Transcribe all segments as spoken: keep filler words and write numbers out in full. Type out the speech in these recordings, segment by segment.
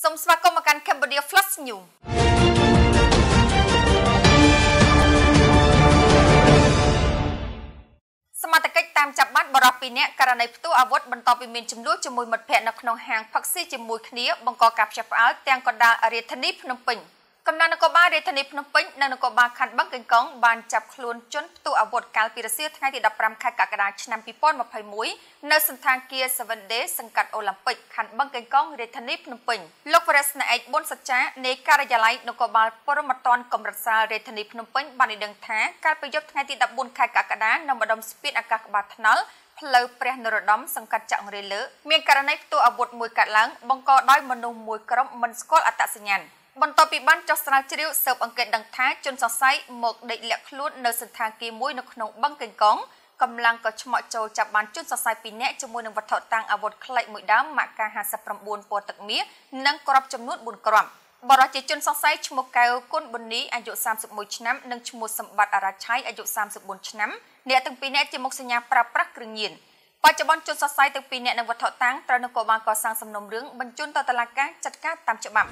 សូមស្វាគមន៍មកកាន់ Cambodia Flash News សមត្ថកិច្ចតាមចាប់បានបរិបពីរនាក់ករណីផ្ទុះអាវុធបន្ទាប់ពីមានចំនួនជាមួយមិត្តភ័ក្តិនៅក្នុងហាងផឹកស៊ីជាមួយគ្នាបង្កការផ្ទះផ្អើលទាំងកណ្ដាលរាជធានីភ្នំពេញកំណើននគរបាលរាជធានីភ្នំពេញនិងនគរបាលខណ្ឌបឹងកេងកងបានចាប់ខ្លួនជនផ្ទុះអាវុធកាលពីរសៀលថ្ងៃទីដប់ប្រាំខែកក្កដាឆ្នាំពីរពាន់ម្ភៃមួយនៅសន្តាគារ Cfn Tv សង្កាត់អូឡ িম্প ិកខណ្ឌបឹងកេងកងរាជធានីភ្នំពេញលោកវរៈស្នេហ៍ឯកប៊ុនសច្ចានៃការិយាល័យនគរបាលបរមត្តនកម្រិតសាលរាជធានីភ្នំពេញបានឲ្យដឹងថាកាលពីយប់ថ្ងៃទីដប់បួនខែកក្កដានៅម្ដុំស្ពានអាកាសក្បាលថ្នល់ផ្លូវព្រះនរោត្តមសង្កាត់ចាក់រេលើមានករណីផ្ទុះអាវុធមួយកាត់ឡើងបង្កដោយមនុស្សមួយក្រុមមិនស្គាល់អត្តសញ្ញាណបន្ទាប់ពីបានចុះស្រាវជ្រាវស៊ើបអង្កេតដឹងថាជនសង្ស័យមកដេកលាក់ខ្លួននៅសន្តាគារមួយនៅក្នុងបឹងកេងកងកម្លាំងក៏ឆ្មក់ចូលចាប់បានជនសង្ស័យពីរនាក់ជាមួយនឹងវត្ថុតាំងអាវុធខ្លីមួយដើមម៉ាកាហាសិបប្រាំបួនពណ៌ទឹកមាសនិងគ្រាប់ចំនួនបួនគ្រាប់បរិយាជនសង្ស័យឈ្មោះកៅគុណប៊ុននីអាយុសាមសិបមួយឆ្នាំនិងឈ្មោះសម្បត្តិអរឆៃអាយុសាមសិបបួនឆ្នាំអ្នកទាំងពីរនាក់ជាមុខសញ្ញាប្រើប្រាស់គ្រឿងញៀនបច្ចុប្បន្នជនសង្ស័យទាំងពីរនាក់និងវត្ថុតាំងត្រូវនគរបាលកសាងសំណុំរឿងបញ្ជូនទៅតុលាការចាត់ការតាមច្បាប់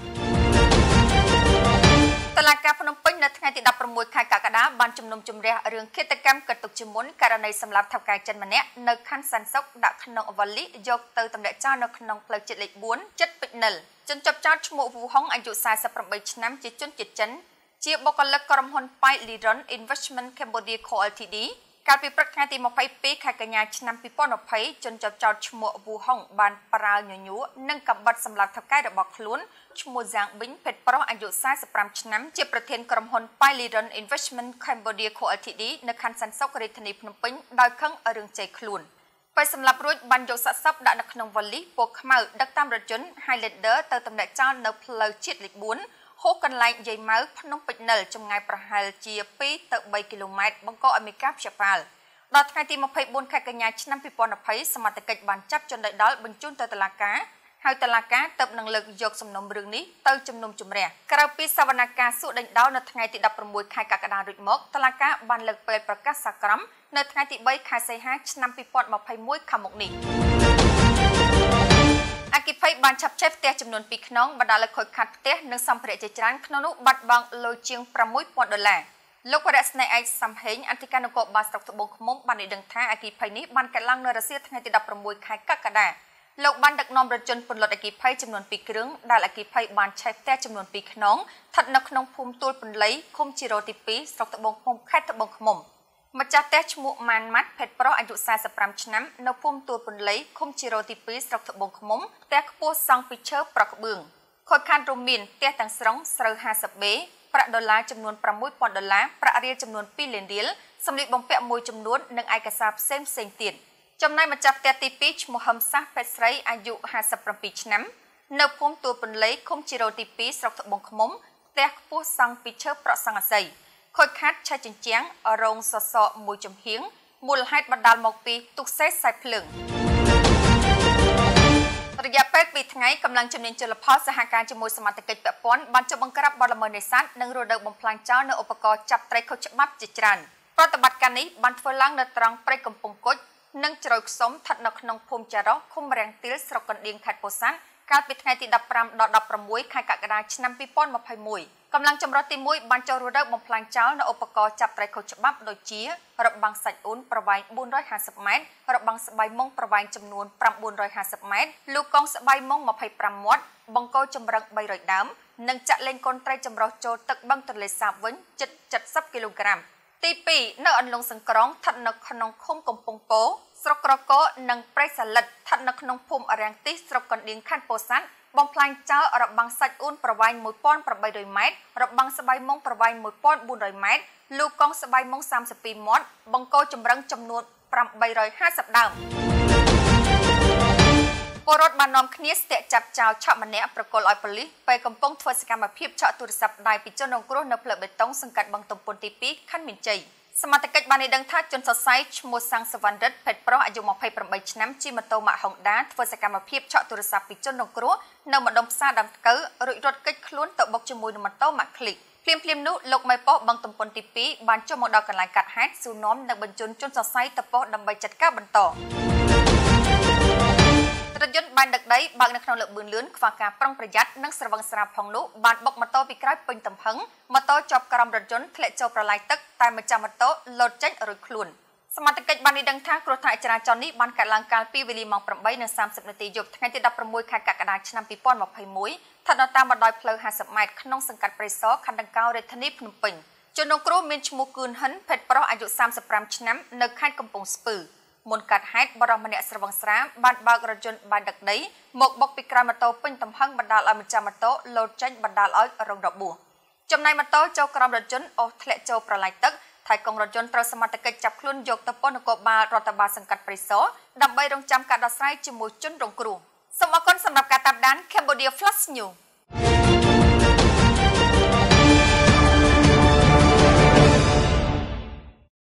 តុលាការភ្នំពេញនៅថ្ងៃទីដប់ប្រាំមួយខែកក្កដាបានជំនុំជម្រះរឿងឃាតកម្មកតុកជាមុនករណីសម្លាប់ថៅកែចិនម្នាក់នៅខណ្ឌសានសុកដាក់ក្នុងអវលីយកទៅទម្លាក់ចោលនៅក្នុងផ្លូវជាតិលេខបួនជិតពេជ្រនិលជនជាប់ចោតឈ្មោះវូហុងអាយុសាសិបប្រាំបីឆ្នាំជាជនជាតិចិនជាបុគ្គលិកក្រុមហ៊ុន Cfn Investment Cambodia Co Ltdកាលពីព្រឹកថ្ងៃទីម្ភៃពីរខែកញ្ញាឆ្នាំពីរពាន់ម្ភៃជនជាប់ចោតឈ្មោះវូហុងបានប្រើញញួរនិងកាំបិតសម្លាប់ថៅកែរបស់ខ្លួនឈ្មោះហ្សាងប៊ីងភេទប្រុសអាយុសាសិបប្រាំឆ្នាំជាប្រធានក្រុមហ៊ុន Cfn Investment Cambodia Co Ltd នៅខណ្ឌសានសុករាជធានីភ្នំពេញដោយខឹងរឿងជ័យខ្លួនពេលសម្លាប់រួចបានយកសាកសពដាក់នៅក្នុងវ៉ាលីពណ៌ខ្មៅដឹកតាមរថយន្ត Highlander ទៅទម្លាក់ចោលនៅផ្លូវជាតិលេខបួនហូរកន្លែងយាយម៉ៅភ្នំពេជ្រនិលចម្ងាយប្រហែលជាពីរទៅបីគីឡូម៉ែត្របង្កឲ្យមានការភ្ញាក់ផ្អើលដល់ថ្ងៃទីម្ភៃបួនខែកញ្ញាឆ្នាំពីរពាន់ម្ភៃសមត្ថកិច្ចបានចាប់ជនដោយដល់បញ្ជូនទៅតុលាការហើយតុលាការទើបនឹងលើកយកសំណុំរឿងនេះទៅជំនុំជម្រះក្រៅពីសវនកម្មសួរដេញដោលនៅថ្ងៃទីដប់ប្រាំមួយខែកក្កដារួចមកតុលាការបានលើកពេលប្រកាសសាក្រមនៅថ្ងៃទីបីខែសីហាឆ្នាំពីរពាន់ម្ភៃមួយខាងមុខនេះអគិភ័យបានឆាប់ឆេះផ្ទះចំនួនពីរខ្នងបណ្ដាលឲ្យខូចខាតផ្ទះនិងសម្ភារៈជាច្រើនក្នុងនោះបាត់បង់លុយជាងប្រាំមួយពាន់ដុល្លារលោកវរៈស្នេហ៍ឯកសំហេងអធិការនគរបាលស្រុកត្បូងឃ្មុំបានឲ្យដឹងថាអគិភ័យនេះបានកើតឡើងនៅរសៀលថ្ងៃទីដប់ប្រាំមួយខែកក្កដាលោកបានដឹកនាំរថយន្តពន្លត់អគិភ័យចំនួនពីរគ្រឿងដែលអគិភ័យបានឆេះផ្ទះចំនួនពីរខ្នងស្ថិតនៅក្នុងភូមិទួលពន្លៃឃុំជីរ៉ូទីពីរស្រុកត្បូងឃ្មុំខេត្តត្បូងឃ្មុំម្ចាស់ផ្ទះឈ្មោះម៉ានម៉ាត់ភេទប្រុសអាយុសាសិបប្រាំឆ្នាំនៅភូមិទួលពន្លៃឃុំជីរ៉ូទីពីរស្រុកត្បូងឃ្មុំផ្ទះខ្ពស់សង់ពីឈើប្រក់ក្បឿងខូចខាតរួមមានផ្ទះទាំងស្រុងស្រូវហាសិបបេប្រាក់ដុល្លារចំនួនប្រាំមួយពាន់ដុល្លារប្រាក់រៀលចំនួនពីរលានរៀលសម្លៀកបំពាក់មួយចំនួននិងឯកសារផ្សេងផ្សេងទៀតចំណែកម្ចាស់ផ្ទះទីពីរឈ្មោះហឹមសាសភេទស្រីអាយុហាសិបប្រាំពីរឆ្នាំនៅភូមិទួលពន្លៃឃុំជីរ៉ូទីពីរស្រុកត្បូងឃ្មុំផ្ទះខ្ពស់សង់ពីឈើប្រក់សង្កសីខូចខាតឆេះជញ្ជាំងរងសសរមួយចំហៀងមូលហេតុបណ្ដាលមកពីទុកសេះខ្សែភ្លើងរយៈពេលពីរថ្ងៃកម្លាំងជំនាញជលផលសហការជាមួយសមាជិកពាក់ព័ន្ធបានចុះបង្ក្រាបបទល្មើសនេសាទនិងរដូវបំផ្លាញចោលនៅឧបករណ៍ចាប់ត្រីខុសច្បាប់ជាច្រើនប្រតិបត្តិការនេះបានធ្វើឡើងនៅត្រង់ព្រៃកំពង់គុជនិងជ្រោយខ្សុំស្ថិតនៅក្នុងភូមិចារ៉ោះឃុំរាំងទាលស្រុកកណ្ដៀងខេត្តពោធិ៍សាត់កាលពីថ្ងៃទីដប់ប្រាំដល់ដប់ប្រាំមួយខែកក្កដាឆ្នាំពីរពាន់ម្ភៃមួយកម្លាំងចម្រុះទីមួយបានចូលរដូវបំផ្លាញចោលនៅឧបករណ៍ចាប់ត្រីខុសច្បាប់ដូចជារបាំងសាច់អ៊ុនប្រវែងបួនរយហាសិបម៉ែត្ររបាំងស្បៃមុងប្រវែងចំនួនប្រាំបួនរយហាសិបម៉ែត្រលូកកងស្បៃមុងម្ភៃប្រាំមាត់បង្គោលចម្រឹងបីរយដើមនិងចាក់លេងកូនត្រីចម្រុះចូលទឹកបឹងទន្លេសាបវិញជិតเจ็ดสิบគីឡូក្រាមទីពីរនៅអន្លង់សង្ក្រងស្ថិតនៅក្នុងឃុំកំពង់ពោស្រុកក្រកោនិងព្រៃសាលិតស្ថិតនៅក្នុងភូមិអរាំងទីស្រុកកណ្ដៀងខេត្តពោធិ៍សាត់បំផ្លាញចោលរបាំងសាច់អ៊ុនប្រវែងមួយពាន់ប្រាំបីរយម៉ែត្ររបាំងស្បៃមុងប្រវែងមួយពាន់បួនរយម៉ែត្រលូកកងស្បៃមុងសាមសិបពីរមាត់បង្គោលចម្រឹងចំនួនប្រាំបីរយហាសិបដើមពលរដ្ឋបាននាំគ្នាស្ទាក់ចាប់ចោលឆក់ម្នាក់ប្រកល់ឲ្យប៉ូលីសពេលកំពុងធ្វើសកម្មភាពឆក់ទូរស័ព្ទដៃពីជនរងគ្រោះនៅផ្លូវបេតុងសង្កាត់បឹងទំពុនទីពីរខណ្ឌមានជ័យសមត្ថកិច្ចបានឲ្យដឹងថាជនសង្ស័យឈ្មោះសាំងសវណ្ណរិទ្ធភេទប្រុសអាយុម្ភៃប្រាំបីឆ្នាំជិះម៉ូតូម៉ាកហុងដាធ្វើសកម្មភាពឆក់ទូរស័ព្ទពីជនរងគ្រោះនៅម្ដុំផ្សារដើមថ្កូវរួចរត់គេចខ្លួនទៅបុកជាមួយនឹងម៉ូតូម៉ាកឃ្លីកភ្លាមភ្លាមនោះលោកមេប៉ុស្តិ៍បឹងទំពុនទីពីរបានចុះមកដល់កន្លែងកាត់ហេតុសួរនាំនិងបញ្ជូនជនសង្ស័យទៅប៉ុស្តិ៍ដើម្បីចាត់ការបន្តរថយន្តបានដឹកដីបើកនៅក្នុងលើកបឿនលឿនខ្វះការប្រុងប្រយ័ត្ននិងស្រវឹងស្រាបផងនោះបានបុកម៉ូតូពីក្រោយពេញទំហឹងម៉ូតូជាប់ក្រោមរថយន្តធ្លាក់ចូលប្រឡាយទឹកតែម្ចាស់ម៉ូតូលោតចេញរួចខ្លួនសមត្ថកិច្ចបានដឹងថាគ្រោះថ្នាក់ចរាចរណ៍នេះបានកើតឡើងកាលពីវេលាម៉ោងប្រាំបី និងសាមសិបនាទីយប់ថ្ងៃទីដប់ប្រាំមួយខែកក្កដាឆ្នាំពីរពាន់ម្ភៃមួយ ស្ថិតនៅតាមបណ្ដោយផ្លូវហាសិបម៉ែត្រក្នុងសង្កាត់ព្រៃសរខណ្ឌដង្កោរាជធានីភ្នំពេញជនរងគ្រោះមានឈ្មោះគឿនហិនភេទប្រុសអាយុសាមសិបប្រាំឆ្នាំនៅខេត្តកំពង់ស្ពឺមុនកាត់ហេតុបរិសម្នាក់ស្រវឹងស្រាបានបើករថយន្តបានដឹកដីមកបុកពីក្រោយម៉ូតូពេញទំហឹងបណ្ដាលឲ្យម្ចាស់ម៉ូតូលោតចេញបណ្ដាលឲ្យរងរបួសចំណែកម៉ូតូចូលក្រោមរថយន្តអូសធ្លាក់ចូលប្រឡាយទឹកថៃកងរថយន្តត្រូវសមត្ថកិច្ចចាប់ខ្លួនយកទៅពន្ធនគរបាលរដ្ឋបាលសង្កាត់ព្រៃសរដើម្បីរងចាំការដោះស្រាយជាមួយជនរងគ្រោះសូមអរគុណសម្រាប់ការតាមដាន Cambodia Flash News